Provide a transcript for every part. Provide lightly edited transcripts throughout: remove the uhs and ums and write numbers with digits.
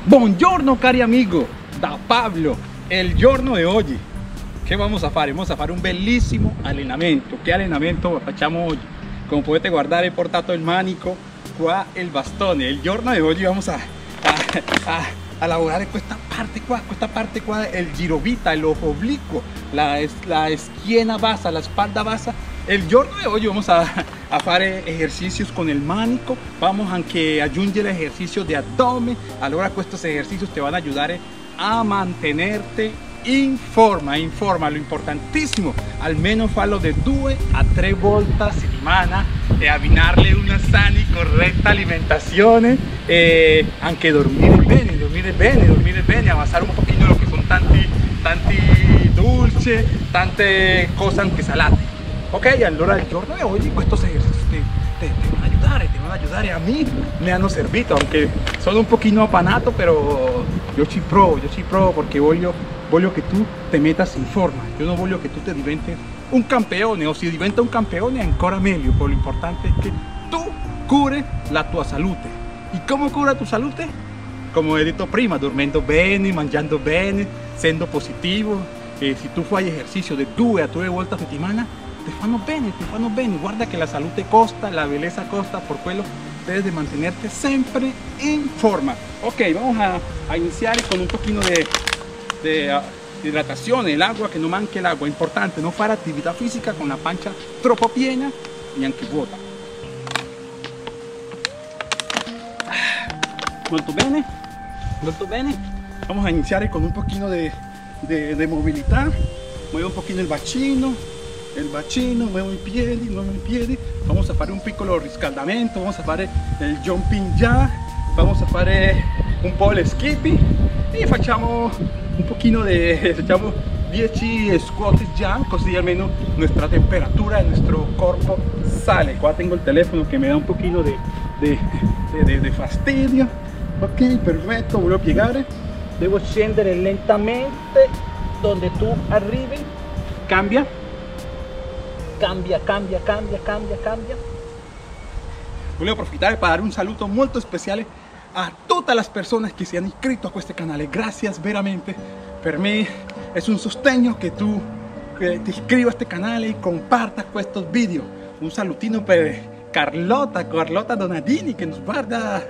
Buongiorno cari amigo, da Pablo. Il giorno di oggi che vamos a fare? Vamos a fare un bellissimo allenamento. Che allenamento facciamo oggi? Come potete guardare, ho portato il manico, qua il bastone. Il giorno di oggi vamos a lavorare questa parte qua, il girovita, el ojo oblicuo, la schiena bassa, la spalda bassa. El giorno de hoy vamos a fare ejercicios con el manico, vamos anche a aggiungere ejercicios de abdomen. Allora estos ejercicios te van a ayudar a mantenerte in forma, lo importantissimo, almeno farlo de 2 a 3 volte a settimana e abbinarle una sana y corretta alimentazione e anche dormire bene, avanzare un pochino lo que son tanti dulces, tante cose anche salate. Ok, allora il giorno di oggi questi esercizi te van a ayudar, a mí me hanno servito, aunque sono un pochino apanato, pero yo ci provo perché voglio che tu te metas in forma. Yo no voglio che tu te diventes un campeone, o si diventa un campeone ancora meglio, pero lo importante es que tu cure la tua salute. ¿Y cómo cura tu salute? Come ho detto prima, dormendo bene, mangiando bene, sendo positivo. Si tu fai ejercicio de 2 a 3 volte a settimana, te fanno bene, guarda que la salute costa, la belleza costa, por quello debes de mantenerte siempre en forma. Ok, vamos a iniciar con un poquito de hidratación, el agua, que no manque el agua, importante, no fare attività fisica con la pancia troppo piena y anche vuota. Molto bene, vamos a iniciar con un poquito de movilidad. Muevo un poquito el bacino, muevo i piedi, vamos a fare un piccolo riscaldamento, vamos a fare il jumping jack, vamos a fare un po' le skipping e facciamo un pochino facciamo 10 squat jump, così almeno nuestra temperatura de nuestro cuerpo sale. Qua tengo el teléfono que me da un pochino de fastidio. Ok, perfetto, voglio piegare, devo scendere lentamente donde tu arrivi, cambia. Voglio approfittare per dare un saluto molto speciale a tutte le persone che si hanno iscritto a questo canale. Gracias veramente, per me es un sostegno che tu ti iscrivi a este canale y compartas estos videos. Un salutino per Carlota Donadini que nos guarda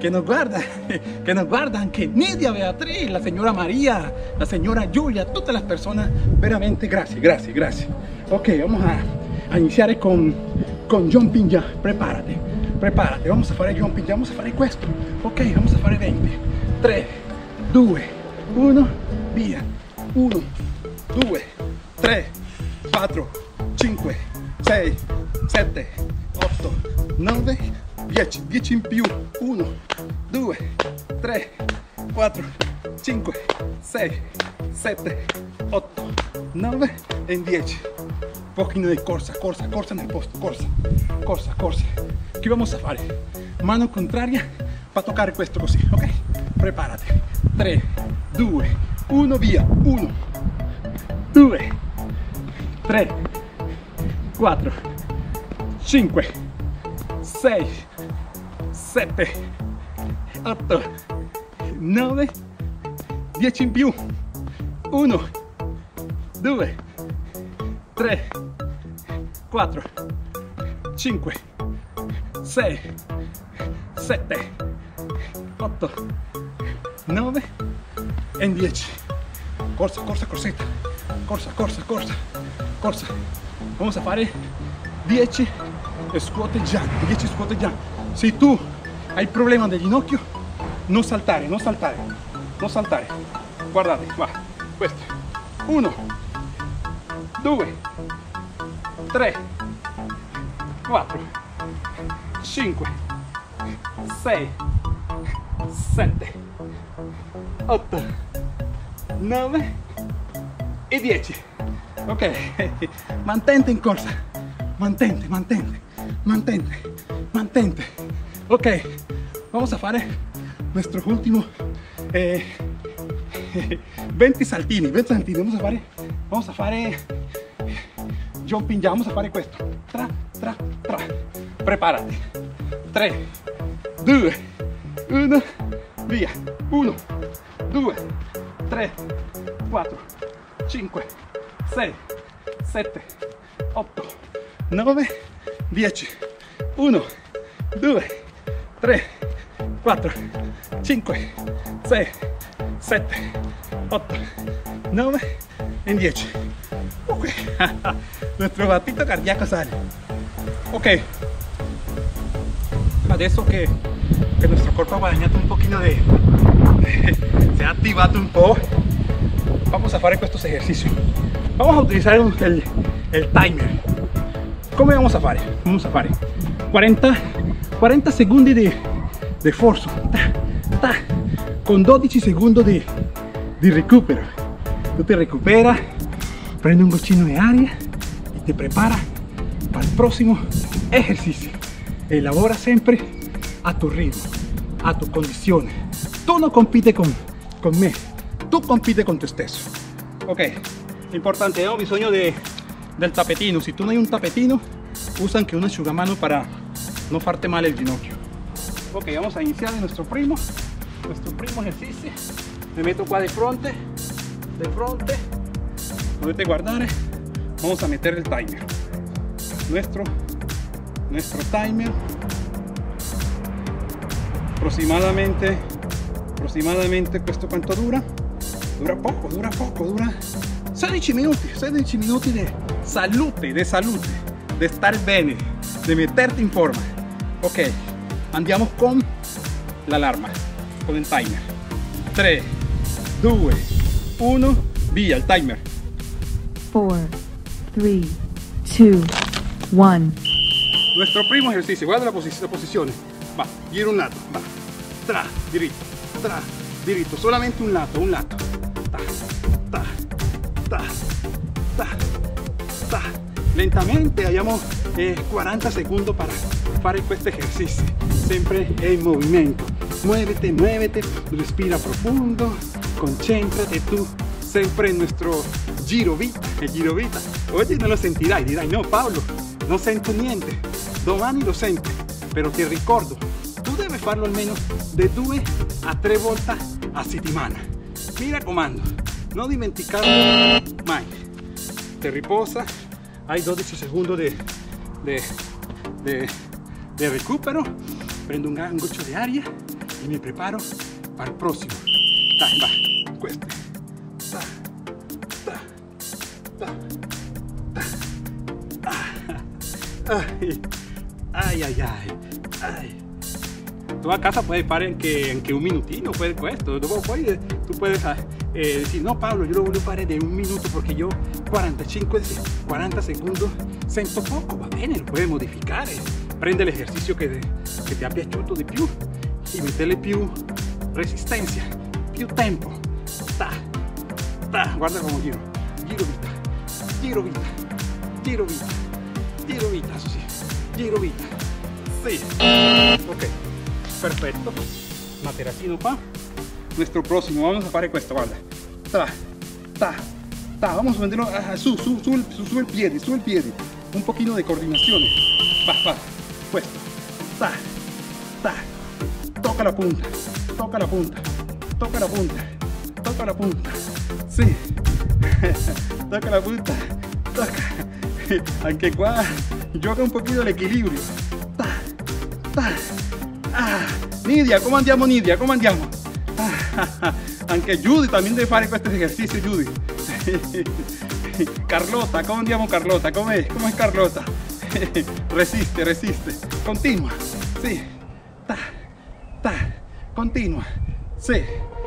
anche Nidia Beatriz, la señora María, la señora Giulia, todas las personas, veramente gracias. Ok, vamos a iniciar con jumping jack. Prepárate, vamos a fare jumping jack, vamos a fare questo. Ok, vamos a fare 20, 3, 2, 1, via. 1, 2, 3, 4, 5, 6, 7, 8, 9, 10 in più. 1, 2, 3, 4, 5, 6, 7, 8, 9 e 10. Un pochino di corsa nel posto, corsa. Che vamos a fare? Mano contraria para toccare questo così, ok? Preparate. 3, 2, 1, via. 1, 2, 3, 4, 5, 6, 7, 8, 9, 10 in più. 1, 2, 3, 4, 5, 6, 7, 8, 9 e 10. Corsetta. Corsa. Vamos a fare 10 squat jump. Se tu hai problema del ginocchio, non saltare. Guardate, va. Questo. 1, 2, 3, 4, 5, 6, 7, 8, 9 e 10. Ok, mantente in corsa, mantente. Ok, vamos a fare nuestro último 20 saltini. Vamos a fare jumping jack, vamos a fare questo. Tra. Preparati. 3, 2, 1, via, 1, 2, 3, 4, 5, 6, 7, 8, 9, 10, 1, 2, 3, 4, 5, 6, 7, 8, 9 y 10. Ok, nuestro batito cardíaco sale. Ok, adesso che nuestro cuerpo ha guadagnato un pochino se ha attivato un po', vamos a fare questo ejercicio. Vamos a utilizar el timer. Come vamos a fare? Vamos a fare 40 secondi di forza, con 12 secondi di recupero. Tú te recuperas, prende un goccino de aria y te prepara para el próximo ejercicio. Elabora siempre a tu ritmo, a tu condizione. Tu non compiti con me, tu compiti con te stesso. Ok, importante, abbiamo bisogno del tapetino. Si tú no hay un tapetino, usa anche un asciugamano para no farte male el ginocchio. Ok, vamos a iniciar nuestro primo ejercicio. Me meto qua de fronte, dovete guardare. Vamos a meter el timer, nuestro timer, aproximadamente questo quanto dura poco, dura 16 minuti di salute, di star bene, di metterti in forma. Ok, andiamo con l'alarma, con il timer. 3, 2, 1, via il timer. 4, 3, 2, 1. Nuestro primo ejercicio, guarda la posizione. Va, giro un lato, va, tra, diritto, solamente un lato. Lentamente, abbiamo 40 secondi para fare questo ejercicio, sempre in movimento. Muévete, respira profundo, concéntrate tú, sempre en nuestro giro vita, el giro vita. Oye, no lo sentirai, dirai, no Paolo, non sento niente, domani lo senti, però ti ricordo, tu devi farlo almeno di 2 a 3 volte a settimana. Mi raccomando, non dimenticarlo mai. Te riposa, hai 12 secondi de recupero, prendo un gran goccio di aria e mi preparo para il prossimo. Dai, va, questo. Ay. Tú a casa puedes parar en un minutino, puedes questo. Tú puedes decir, no Pablo, yo lo voglio fare de un minuto porque yo 40 secondi sento poco, va bene, lo puedes modificare. Prende l'esercizio che ti ha piaciuto di più e mettele più resistencia, più tempo. Guarda come giro vita, eso sí, giro vita, sí. Ok, perfecto, materacino qua. Nuestro próximo, vamos a fare questo, guarda, vamos a venderlo su el piede, un poquito de coordinación, va, questo, toca la punta, sí, toca la punta, anche qua gioca un poquito el equilibrio. Nidia, ¿cómo andiamo Nidia? ¿Cómo andiamo? Anche Judy también deve fare questo esercizio, Judy. Carlota, ¿cómo andiamo Carlota? ¿Cómo es Carlota? Resiste, continua, sí, continua, sí,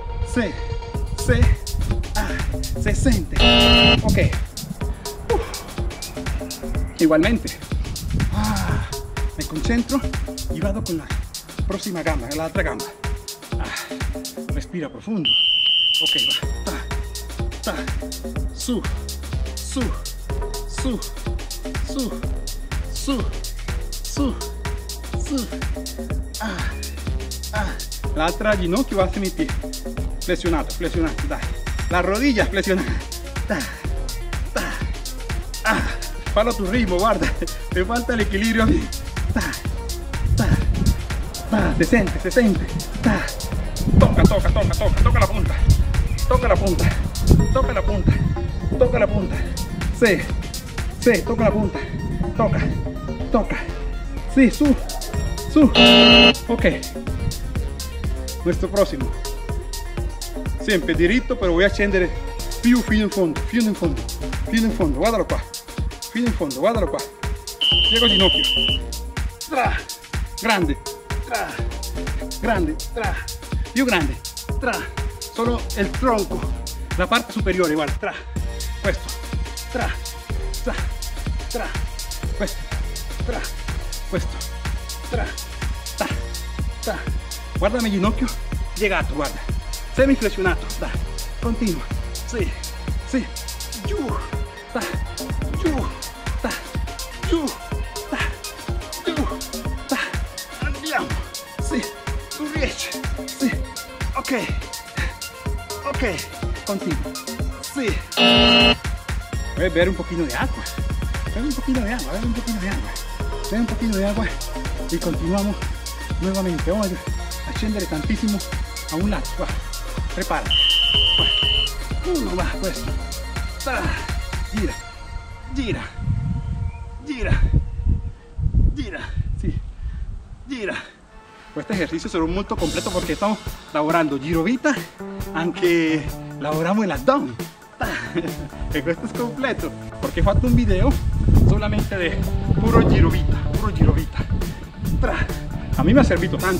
se siente, ok. Igualmente, me concentro y vado con la próxima gamba, la otra gamba. Respira profundo. Ok, va. Su. L'altra ginocchio va a mi piede. Flexionato, dai. La rodilla flexionata. Fallo a tu ritmo, guarda. Te falta el equilibrio a mí. Se siente. toca, toca, toca, toca, toca la punta, toca la punta, toca la punta, toca la punta, sí, sí, toca la punta, toca, toca, sì, su, ok. Nuestro próximo, sempre diritto, però voy a scendere più fino in fondo, fino in fondo, fino in fondo, guardalo qua, fino in fondo, guardalo qua, piego ginocchio, tra, grande, tra, grande, tra, più grande, tra, solo il tronco, la parte superiore, guarda, tra, questo, tra, tra, tra, questo, tra, questo, tra, ta, ta, guarda mi ginocchio, piegato, guarda, semiflessionato, dai, continua, sì, sì, giù, ta, giù, ta, giù, ta, giù, ta, andiamo, sì, tu riesci, sì, ok, ok, continua, sì, voy a beber un poquito de agua, bebe un poquito de agua, bebe un poquito de agua, bebe un poquito de agua y continuamos nuevamente. Vamos a scendere tantissimo a un lato, va, prepara, uno, va, questo, gira, gira, gira, gira, sí, gira. Este ejercicio será molto completo porque estamos lavorando girovita, anche lavoramos el abdomen. E questo es completo porque he fatto un video solamente de puro girovita, puro girovita. A mí me ha servido tanto.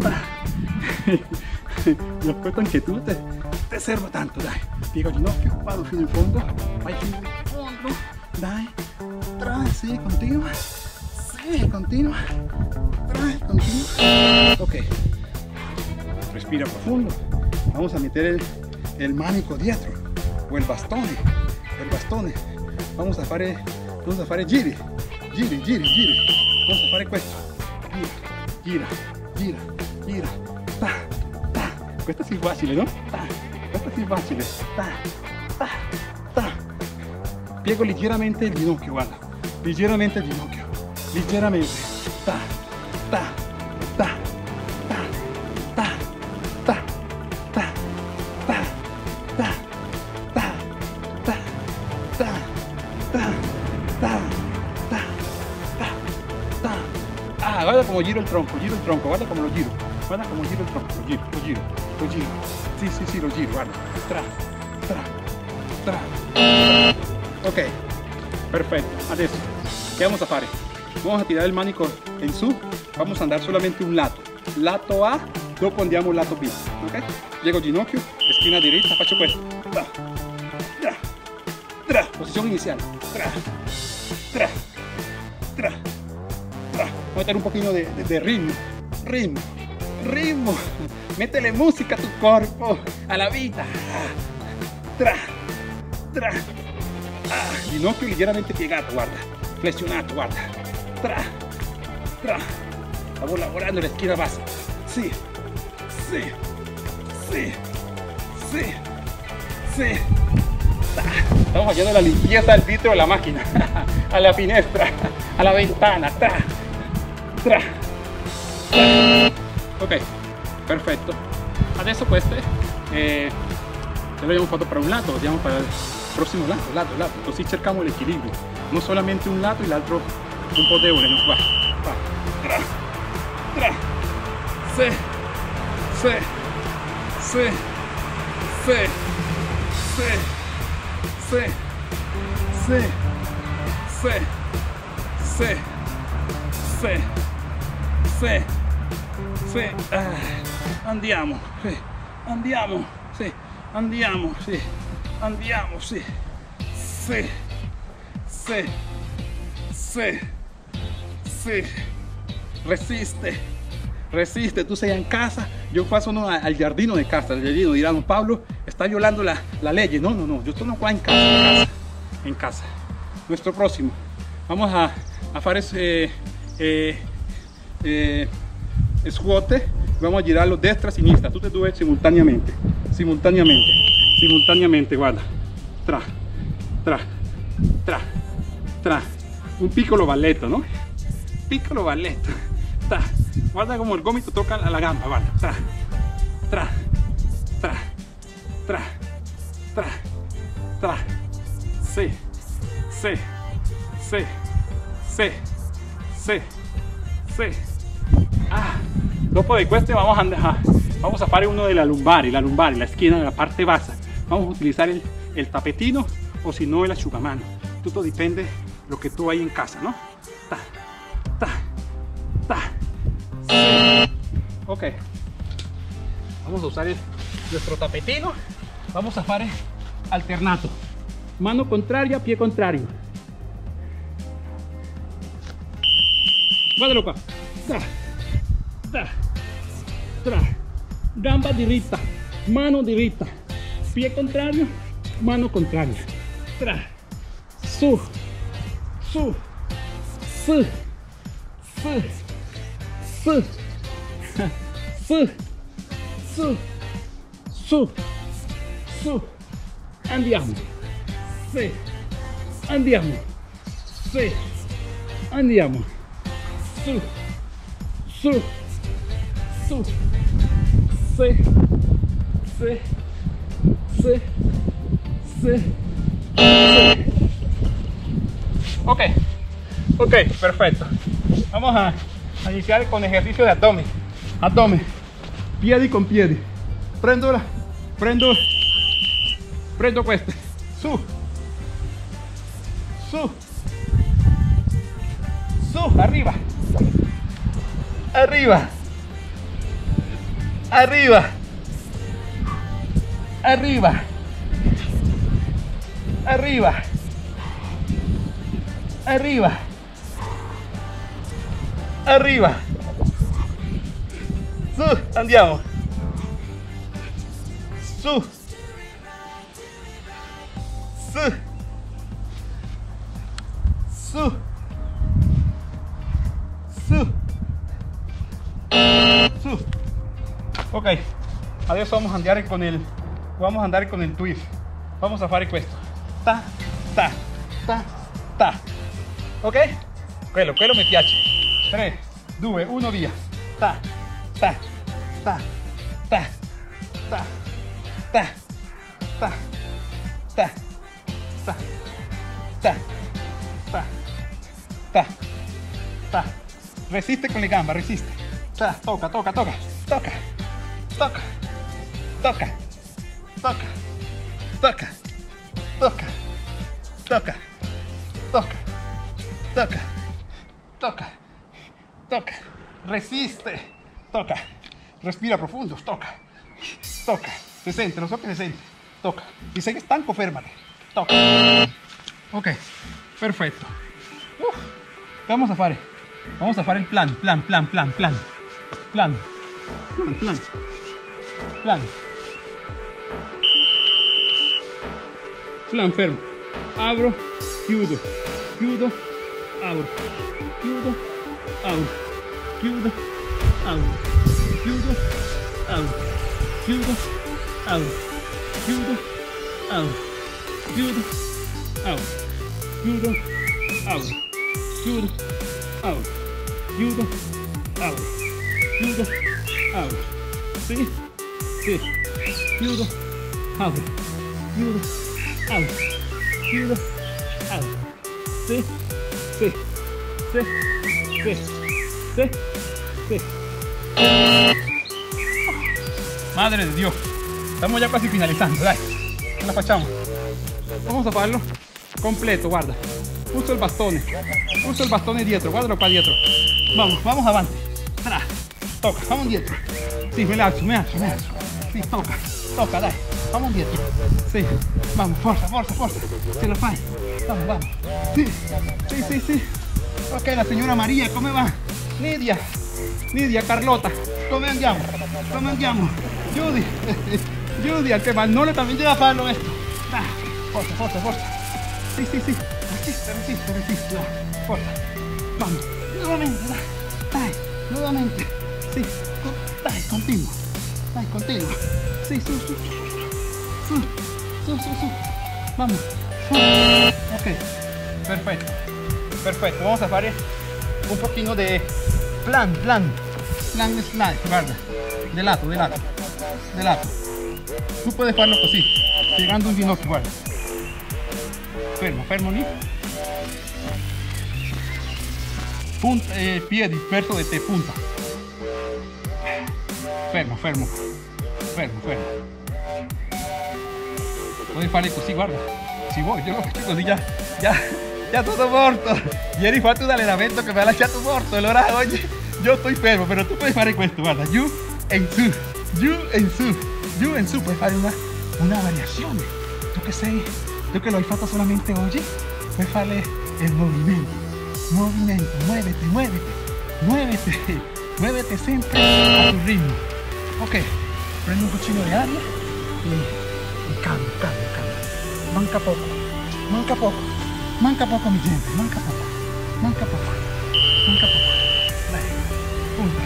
Lo cuento anche tu, te serve tanto, dai. Piego ginocchio, vado fino in fondo, vai fino in fondo, dai. Tra, sì, continua. Sì, continua. Tra, continua. Ok. Respira profundo. Vamos a meter el manico dietro o el bastone. Vamos a fare giri, giri, giri, giri. Vamos a fare questo. Gira, gira, gira, ta, ta. Questo è facile, no? Ta. Questo è facile. Ta, ta, ta. Piego leggermente il ginocchio, guarda. Leggermente il ginocchio. Leggermente. Ta, ta, ta, ta, ta, ta, ta, ta, ta, ta, ta, ta, ta, ta, ta, ta. Ah, guarda como giro el tronco, guarda como lo giro, guarda como giro el tronco, lo giro, sí, sí, sí, lo giro, guarda, tra, tra, tra, tra. Ok, perfetto, adesso, ¿qué vamos a fare? Vamos a tirar el manico en su, vamos a andar solamente un lato A, dopo andiamo il lato B, ok? Piego ginocchio, spina diritta, faccio questo, tra, tra, tra, posizione iniziale, tra, tra, tra, tra. Voy a meter un poquito de ritmo, métele música a tu cuerpo, a la vida, tra, tra, ginocchio leggermente piegato, guarda, flessionato, guarda, tra, tra, stavo lavorando la esquina bassa, sì, sì, sì, sì, sì, estamos haciendo la limpieza del vidrio de la máquina, a la finestra, a la ventana, tra, tra, tra. Ok, perfetto. Adesso queste ce l'abbiamo fatto per un lato, andiamo per il prossimo lato, così cercamos el equilibrio, no solamente un lato y el otro un po' debole, no, va, tra, tra, sì, sì, sì, sì, sì, sì, sì, sì, sì, sì, sì, sì, andiamo, sì, andiamo, sì, andiamo, sì, andiamo, sì, sì, sì, sì, sì, resiste, tú seas en casa, yo paso no, al giardino de casa, el giardino dirán, Pablo está violando la ley, no, yo estoy no en casa, Nuestro próximo, vamos a hacer squat, vamos a girarlo destra, sinistra, tutte e due simultáneamente, guarda, tra, tra, tra, tra, un piccolo balletto, no? Piccolo balletto, ta. Guarda como el gomito toca la gamba, guarda, tra, tra, tra, tra, tra, tra, sì, sì, sì, sì, sì, sì. Ah, dopo de questo vamos a fare uno de la lumbar, la esquina de la parte bassa. Vamos a utilizar el tapetino o si no el asciugamano. Todo depende de lo que tú hay en casa, ¿no? Ta, ta, ta, sí. Ok, vamos a usar nuestro tapetino. Vamos a fare alternato, mano contraria, pie contrario. Guardalo qua. Ta, ta, tra, gamba diritta, mano diritta, pie contrario, mano contraria, tra, su, su, su, su, su, su, su, su, su, andiamo, sì, andiamo, sì, andiamo, su, su, su, sì, sì, sì, sì, sì. Ok, ok, perfecto. Vamos a iniciar con ejercicio de abdomen. Abdomen, piedi con piedi. Prendo questo. Su, su, su, arriba, arriba, arriba, arriba, arriba, arriba, arriba, su, andiamo, su, su, su, su, su. Ok, adesso vamos a andare con il twist. Vamos a fare questo. Ta, ta, ta, ta. Ok? Quello mi piace. 3, 2, 1, via. Ta, ta, ta, ta, ta, ta, ta, ta, ta, ta, ta, ta, ta. Resiste con le gambe, resiste. Ta, toca, toca, toca, toca, toca, toca, toca, toca, toca, toca, toca, toca, toca, toca, resiste, toca, respira profundo, toca, toca, se sente, lo so che se sente, toca, si sei stanco fermate, toca. Ok, perfetto. Vamos a fare il plan, fermo, abro, chiudo, chiudo, apro, chiudo, apro, chiudo, apro, chiudo, apro, chiudo, apro, chiudo, apro, chiudo, apro, chiudo, apro, chiudo, apro, chiudo, apro, chiudo, apro, sì, sì, chiudo, apro, chiudo, apro, chiudo, apro, sì, sì, sì, sì, sì, sì. Madre de Dios, estamos ya casi finalizando, dai, ce la facciamo. Vamos a farlo completo, guarda. Uso el bastone dietro, guardalo qua dietro. Vamos avanti. Tra, toca, vamos dietro. Sí, me alzo. Sí, toca, dai. Vamos dietro. Sí, vamos, forza. Se la fai. Vamos. Sí. Ok, la señora María, come va? Nidia, Carlota, come andiamo? Judy, al que Manolo también llega a farlo esto. Forza. Sí. Resiste. Forza. Vamos. Nuevamente. Sí. Dai, continuo. Sí, su. Vamos. Ok. Perfecto. Vamos a hacer un poquito de plan slide, guarda. De lato. de lato. Tu puoi farlo così, piegando un ginocchio, guarda. Fermo, fermo lì. Punta, piedi verso di te, punta. Fermo, fermo, fermo, fermo. Puoi fare così, guarda. Si vuoi, io lo faccio così già tutto morto. Ieri ho fatto un allenamento che mi ha lasciato morto, allora oggi io sto fermo, però tu puoi fare questo, guarda, giù e in su, giù e in su, giù e in su, puoi fare una variazione. Tu che lo hai fatto solamente oggi, puoi fare il movimento, muévete, muévete, muévete, muévete sempre a tu ritmo. Ok, prendo un pochino di aria e cambio. Manca poco, mi gente, manca poco. Dai, punta.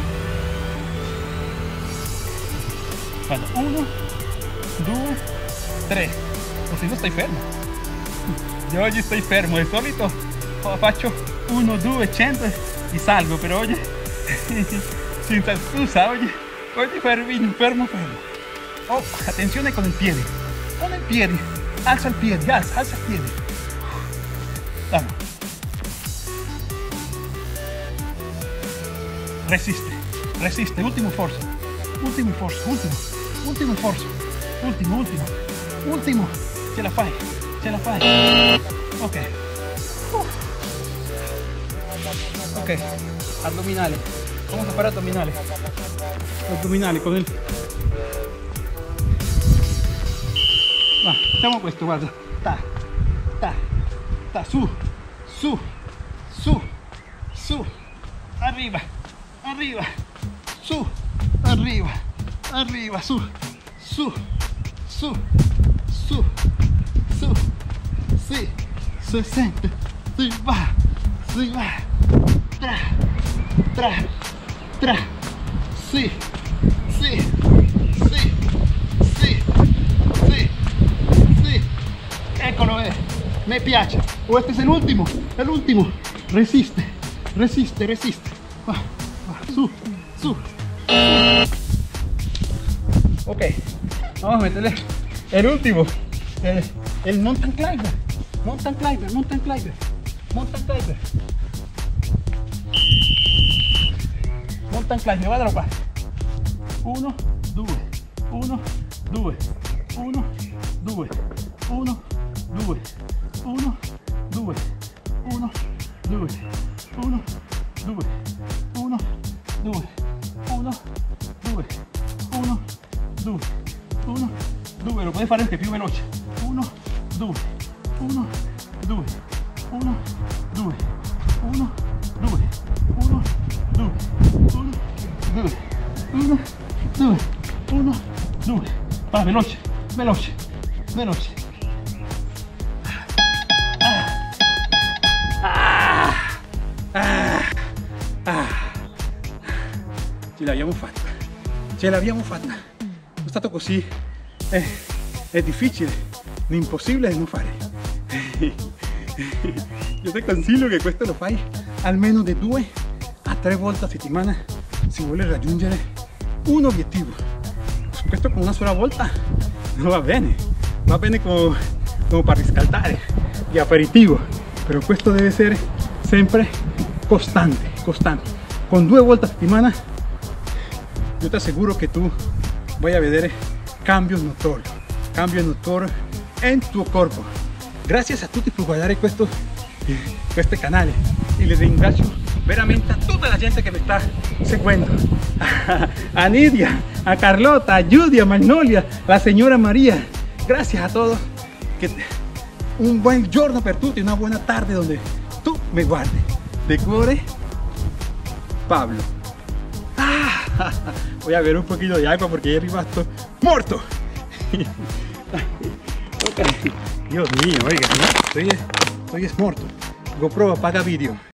Vado, 1, 2, 3. Così non stai fermo. Io oggi sto fermo, di solito faccio 1, 2, 100 e salgo, però oggi senza scusa, oggi fermo. Oh, attenzione con il piede, alza il piede, alza il piede. Vamos. Resiste, ultimo sforzo, ultimo, ce la fai, ok, addominale, vamos a fare addominali con il, facciamo questo, guarda, su, arriva, su, sì, si sente, si va, tra, sì, eccolo, mi piace, o este es el último, resiste, va, su, ok, vamos a meterle el último, el mountain climber, guardalo qua, 1, 2, 1, 2, 1, 2, 1, 2, 1, 2, 1, 2, 1, 2, 1, 2, 1, 2, 1, 2, 1, 2, lo puoi fare anche più veloce, 1, 2, 1, 2, 1, 2, 1, 2, 1, 2, 1, 2, 1, 2, va, veloce. Ce l'abbiamo fatta, è stato così, è difficile, impossibile non fare. Io ti consiglio che questo lo fai almeno di 2 a 3 volte a settimana se vuole raggiungere un obiettivo. Questo con una sola volta non va bene come per riscaldare di aperitivo, però questo deve essere sempre costante. Con 2 volte a settimana yo te aseguro que tú vas a ver cambios notorios en tu cuerpo. Gracias a tutti por guardare questo canale y les ringrazio veramente a tutta la gente que me está seguendo, a Nidia, a Carlota, a Judy, a Magnolia, la señora María. Gracias a todos, un buen giorno per tutti, una buena tarde donde tú me guardes. De cuore, Pablo. Voy a beber un poquito de agua porque ya arriba estoy muerto. Dios mío, oiga, ¿no? Estoy muerto. GoPro apaga vídeo.